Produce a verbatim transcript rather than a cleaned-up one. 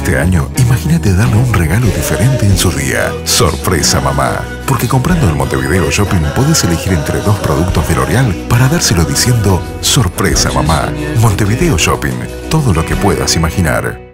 Este año, imagínate darle un regalo diferente en su día. Sorpresa mamá. Porque comprando en Montevideo Shopping podés elegir entre dos productos de L'Oreal para dárselo diciendo Sorpresa mamá. Montevideo Shopping. Todo lo que puedas imaginar.